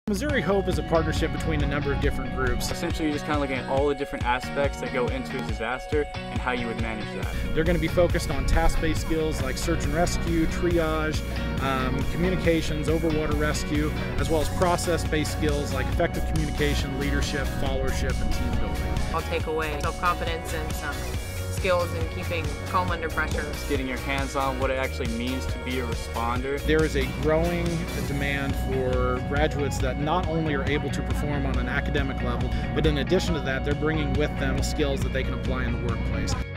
Missouri Hope is a partnership between a number of different groups. Essentially, you're just kind of looking at all the different aspects that go into a disaster and how you would manage that. They're going to be focused on task-based skills like search and rescue, triage, communications, overwater rescue, as well as process-based skills like effective communication, leadership, followership, and team building. I'll take away self-confidence and some skills in keeping calm under pressure. Getting your hands on what it actually means to be a responder. There is a growing demand for graduates that not only are able to perform on an academic level, but in addition to that, they're bringing with them skills that they can apply in the workplace.